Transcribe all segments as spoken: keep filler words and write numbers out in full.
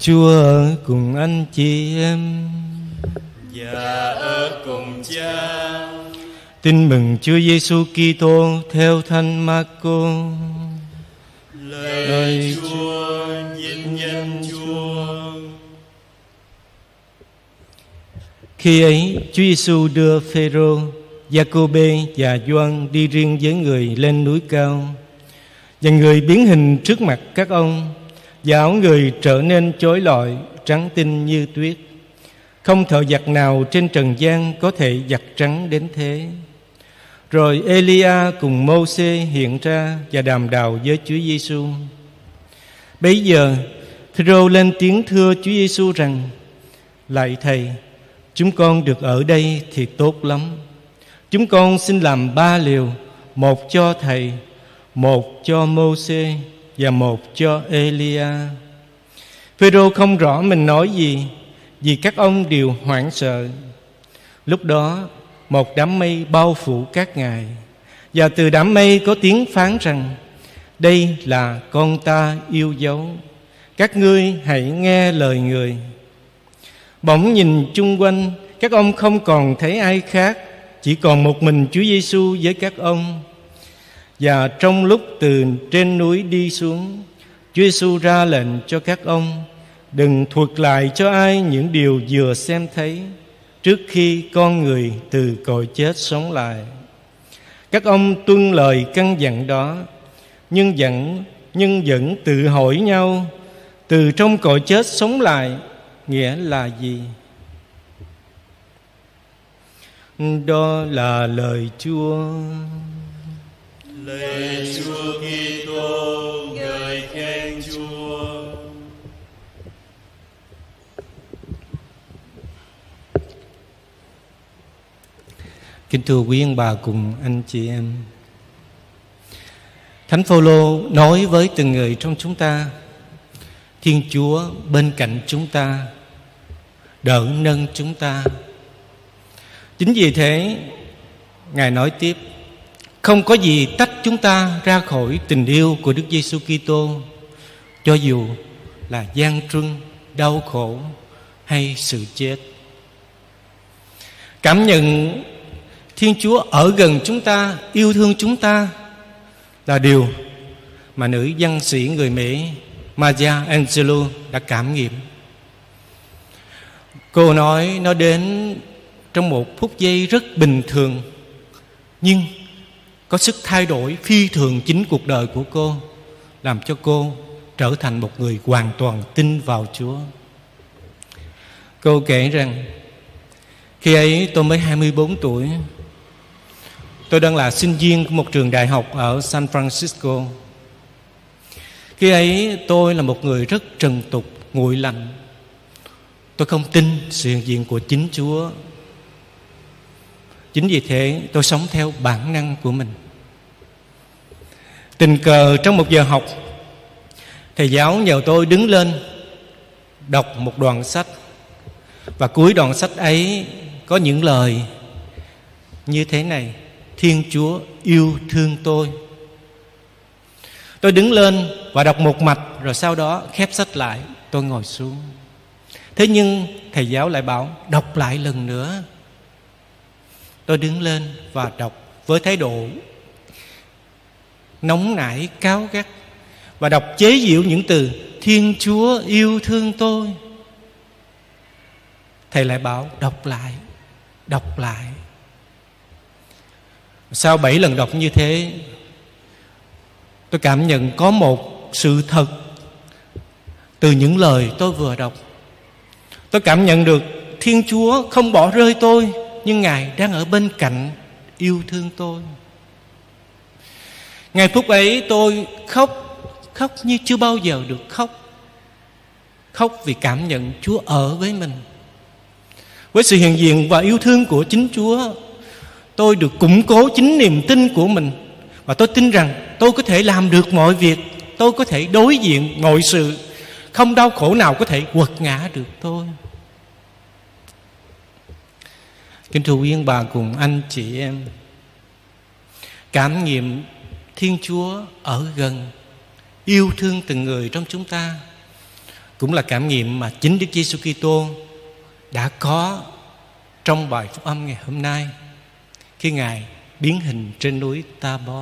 Chúa ở cùng anh chị em và ở cùng Cha. Tin mừng Chúa Giêsu Kitô theo Thánh Marco. Lời, Lời Chúa, vinh danh Chúa. Khi ấy, Chúa Giêsu đưa Phêrô, Giacôbê và Gioan đi riêng với người lên núi cao, và người biến hình trước mặt các ông, và áo người trở nên chói lọi, trắng tinh như tuyết. Không thợ giặt nào trên trần gian có thể giặt trắng đến thế. Rồi Elia cùng Mô-sê hiện ra và đàm đạo với Chúa Giêsu. Bấy giờ Phêrô lên tiếng thưa Chúa Giêsu rằng: Lạy Thầy, chúng con được ở đây thì tốt lắm. Chúng con xin làm ba liều, một cho Thầy, một cho Mô-sê và một cho Elia. Phêrô không rõ mình nói gì, vì các ông đều hoảng sợ. Lúc đó một đám mây bao phủ các ngài, và từ đám mây có tiếng phán rằng: Đây là con ta yêu dấu, các ngươi hãy nghe lời người. Bỗng nhìn chung quanh, các ông không còn thấy ai khác, chỉ còn một mình Chúa Giêsu với các ông. Và trong lúc từ trên núi đi xuống, Chúa Giêsu ra lệnh cho các ông đừng thuật lại cho ai những điều vừa xem thấy, trước khi con người từ cõi chết sống lại. Các ông tuân lời căn dặn đó, nhưng vẫn nhưng vẫn tự hỏi nhau, từ trong cõi chết sống lại nghĩa là gì? Đó là lời Chúa. Lời Chúa Kitô, ngợi khen Chúa. Kính thưa quý ông bà cùng anh chị em, Thánh Phaolô nói với từng người trong chúng ta: Thiên Chúa bên cạnh chúng ta, đỡ nâng chúng ta. Chính vì thế, Ngài nói tiếp: Không có gì tách chúng ta ra khỏi tình yêu của Đức Giêsu Kitô, cho dù là gian truân, đau khổ hay sự chết. Cảm nhận Thiên Chúa ở gần chúng ta, yêu thương chúng ta là điều mà nữ văn sĩ người Mỹ Maya Angelou đã cảm nghiệm. Cô nói nó đến trong một phút giây rất bình thường, nhưng có sức thay đổi phi thường chính cuộc đời của cô, làm cho cô trở thành một người hoàn toàn tin vào Chúa. Cô kể rằng: Khi ấy tôi mới hai mươi bốn tuổi. Tôi đang là sinh viên của một trường đại học ở San Francisco. Khi ấy tôi là một người rất trần tục, nguội lạnh. Tôi không tin sự hiện diện của chính Chúa. Chính vì thế tôi sống theo bản năng của mình. Tình cờ trong một giờ học, thầy giáo nhờ tôi đứng lên đọc một đoạn sách. Và cuối đoạn sách ấy có những lời như thế này: Thiên Chúa yêu thương tôi. Tôi đứng lên và đọc một mạch, rồi sau đó khép sách lại, tôi ngồi xuống. Thế nhưng thầy giáo lại bảo đọc lại lần nữa. Tôi đứng lên và đọc với thái độ nóng nảy, cáu gắt, và đọc chế giễu những từ Thiên Chúa yêu thương tôi. Thầy lại bảo đọc lại, đọc lại. Sau bảy lần đọc như thế, tôi cảm nhận có một sự thật từ những lời tôi vừa đọc. Tôi cảm nhận được Thiên Chúa không bỏ rơi tôi, nhưng Ngài đang ở bên cạnh yêu thương tôi. Ngay phút ấy tôi khóc, khóc như chưa bao giờ được khóc. Khóc vì cảm nhận Chúa ở với mình. Với sự hiện diện và yêu thương của chính Chúa, tôi được củng cố chính niềm tin của mình. Và tôi tin rằng tôi có thể làm được mọi việc. Tôi có thể đối diện mọi sự. Không đau khổ nào có thể quật ngã được tôi. Kính thưa quý ông bà cùng anh chị em, cảm nghiệm Thiên Chúa ở gần, yêu thương từng người trong chúng ta, cũng là cảm nghiệm mà chính Đức Giêsu Kitô đã có trong bài phúc âm ngày hôm nay khi Ngài biến hình trên núi Ta-bo.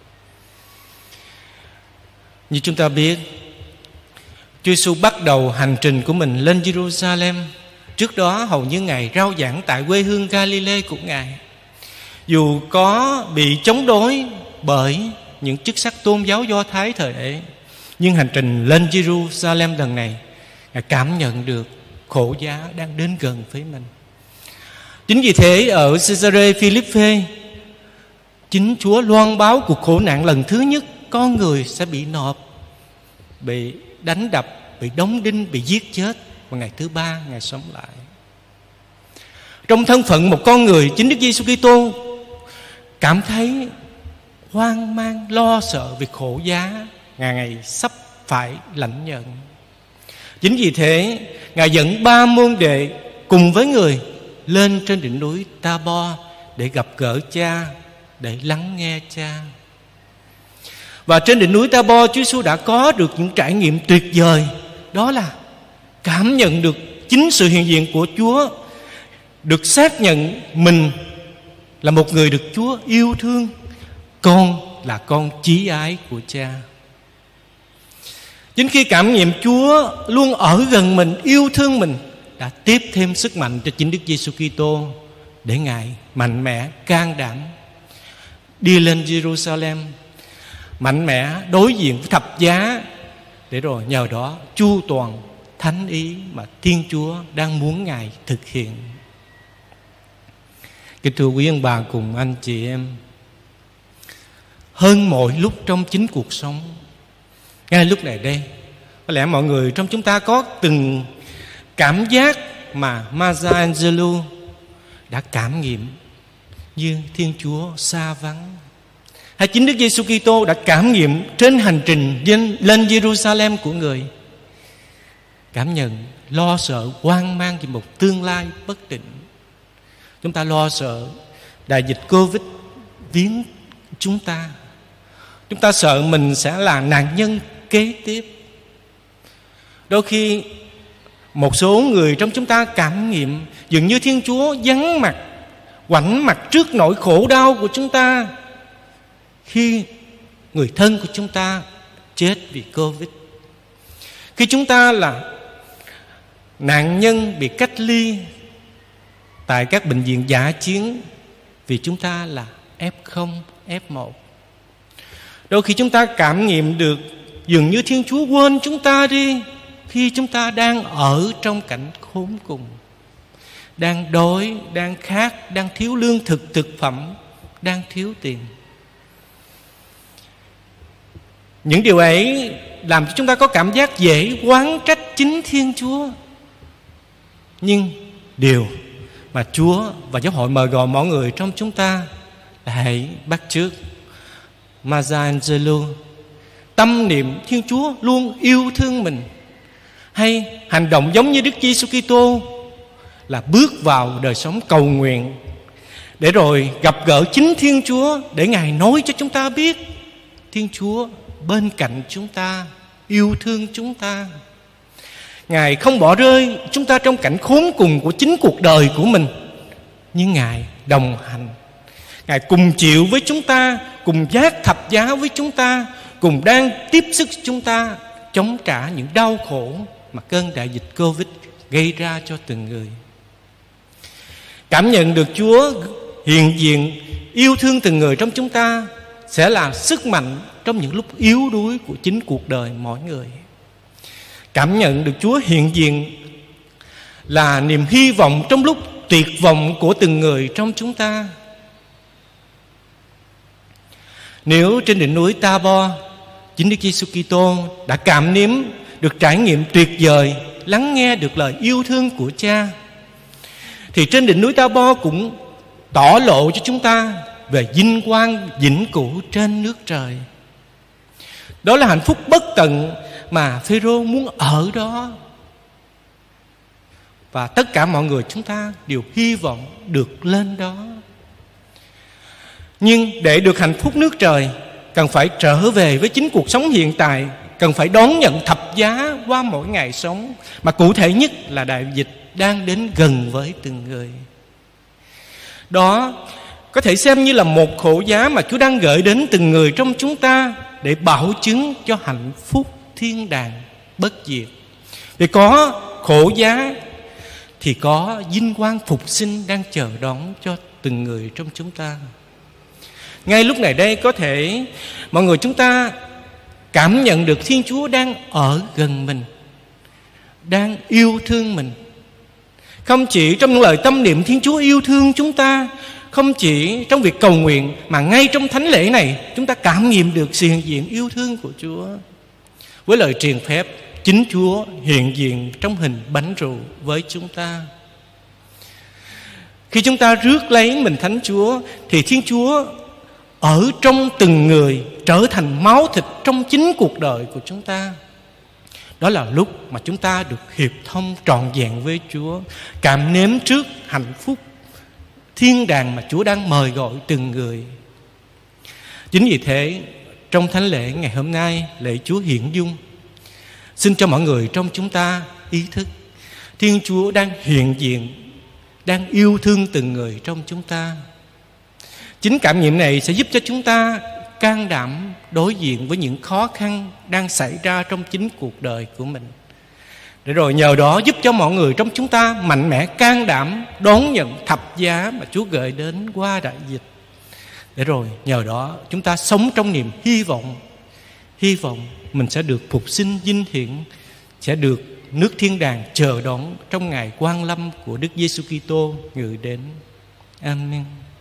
Như chúng ta biết, Chúa Giêsu bắt đầu hành trình của mình lên Jerusalem. Trước đó hầu như Ngài rao giảng tại quê hương Galilee của Ngài. Dù có bị chống đối bởi những chức sắc tôn giáo Do Thái thời ấy, nhưng hành trình lên Jerusalem lần này, Ngài cảm nhận được khổ giá đang đến gần với mình. Chính vì thế ở Caesarea Philippe, chính Chúa loan báo cuộc khổ nạn lần thứ nhất con người sẽ bị nộp, bị đánh đập, bị đóng đinh, bị giết chết, và ngày thứ ba Ngài sống lại. Trong thân phận một con người, chính Đức Giêsu Kitô cảm thấy hoang mang, lo sợ vì khổ giá Ngài ngày sắp phải lãnh nhận. Chính vì thế Ngài dẫn ba môn đệ cùng với người lên trên đỉnh núi Ta-bo để gặp gỡ Cha, để lắng nghe Cha. Và trên đỉnh núi Ta-bo, Chúa Giêsu đã có được những trải nghiệm tuyệt vời. Đó là cảm nhận được chính sự hiện diện của Chúa, được xác nhận mình là một người được Chúa yêu thương, con là con chí ái của Cha. Chính khi cảm nghiệm Chúa luôn ở gần mình, yêu thương mình, đã tiếp thêm sức mạnh cho chính Đức Giêsu Kitô để Ngài mạnh mẽ, can đảm đi lên Jerusalem, mạnh mẽ đối diện với thập giá, để rồi nhờ đó chu toàn thánh ý mà Thiên Chúa đang muốn Ngài thực hiện. Kính thưa quý ông bà cùng anh chị em, hơn mọi lúc trong chính cuộc sống, ngay lúc này đây, có lẽ mọi người trong chúng ta có từng cảm giác mà Maya Angelou đã cảm nghiệm như Thiên Chúa xa vắng, hay chính Đức Giêsu Kitô đã cảm nghiệm trên hành trình lên Jerusalem của người, cảm nhận lo sợ, hoang mang về một tương lai bất định. Chúng ta lo sợ đại dịch Covid viếng chúng ta, chúng ta sợ mình sẽ là nạn nhân kế tiếp. Đôi khi một số người trong chúng ta cảm nghiệm dường như Thiên Chúa vắng mặt, ngoảnh mặt trước nỗi khổ đau của chúng ta khi người thân của chúng ta chết vì Covid, khi chúng ta là nạn nhân bị cách ly tại các bệnh viện dã chiến vì chúng ta là ép không, ép một. Đôi khi chúng ta cảm nghiệm được dường như Thiên Chúa quên chúng ta đi khi chúng ta đang ở trong cảnh khốn cùng, đang đói, đang khát, đang thiếu lương thực thực phẩm, đang thiếu tiền. Những điều ấy làm cho chúng ta có cảm giác dễ oán trách chính Thiên Chúa. Nhưng điều mà Chúa và giáo hội mời gọi mọi người trong chúng ta là hãy bắt chước Maya Angelou, tâm niệm Thiên Chúa luôn yêu thương mình, hay hành động giống như Đức Giêsu Kitô là bước vào đời sống cầu nguyện để rồi gặp gỡ chính Thiên Chúa, để Ngài nói cho chúng ta biết Thiên Chúa bên cạnh chúng ta, yêu thương chúng ta. Ngài không bỏ rơi chúng ta trong cảnh khốn cùng của chính cuộc đời của mình, nhưng Ngài đồng hành, Ngài cùng chịu với chúng ta, cùng vác thập giá với chúng ta, cùng đang tiếp sức chúng ta chống trả những đau khổ mà cơn đại dịch Covid gây ra cho từng người. Cảm nhận được Chúa hiện diện yêu thương từng người trong chúng ta sẽ là sức mạnh trong những lúc yếu đuối của chính cuộc đời mỗi người. Cảm nhận được Chúa hiện diện là niềm hy vọng trong lúc tuyệt vọng của từng người trong chúng ta. Nếu trên đỉnh núi Ta-bo, chính Đức Giêsu Kitô đã cảm nếm được trải nghiệm tuyệt vời, lắng nghe được lời yêu thương của Cha, thì trên đỉnh núi Ta-bo cũng tỏ lộ cho chúng ta về vinh quang vĩnh cửu trên nước trời. Đó là hạnh phúc bất tận mà Phêrô muốn ở đó, và tất cả mọi người chúng ta đều hy vọng được lên đó. Nhưng để được hạnh phúc nước trời, cần phải trở về với chính cuộc sống hiện tại cần phải đón nhận thập giá qua mỗi ngày sống, mà cụ thể nhất là đại dịch đang đến gần với từng người. Đó có thể xem như là một khổ giá mà Chúa đang gửi đến từng người trong chúng ta để bảo chứng cho hạnh phúc thiên đàng bất diệt. Vì có khổ giá thì có vinh quang phục sinh đang chờ đón cho từng người trong chúng ta. Ngay lúc này đây có thể mọi người chúng ta cảm nhận được Thiên Chúa đang ở gần mình, đang yêu thương mình. Không chỉ trong những lời tâm niệm Thiên Chúa yêu thương chúng ta, không chỉ trong việc cầu nguyện, mà ngay trong thánh lễ này chúng ta cảm nghiệm được sự hiện diện yêu thương của Chúa. Với lời truyền phép, chính Chúa hiện diện trong hình bánh rượu với chúng ta. Khi chúng ta rước lấy mình Thánh Chúa thì Thiên Chúa ở trong từng người, trở thành máu thịt trong chính cuộc đời của chúng ta. Đó là lúc mà chúng ta được hiệp thông trọn vẹn với Chúa, cảm nếm trước hạnh phúc thiên đàng mà Chúa đang mời gọi từng người. Chính vì thế, trong thánh lễ ngày hôm nay, lễ Chúa Hiển Dung, xin cho mọi người trong chúng ta ý thức Thiên Chúa đang hiện diện, đang yêu thương từng người trong chúng ta. Chính cảm nghiệm này sẽ giúp cho chúng ta can đảm đối diện với những khó khăn đang xảy ra trong chính cuộc đời của mình, để rồi nhờ đó giúp cho mọi người trong chúng ta mạnh mẽ can đảm đón nhận thập giá mà Chúa gửi đến qua đại dịch. Để rồi nhờ đó chúng ta sống trong niềm hy vọng, hy vọng mình sẽ được phục sinh vinh hiển, sẽ được nước thiên đàng chờ đón trong ngày quang lâm của Đức Giêsu Kitô ngự đến. Amen.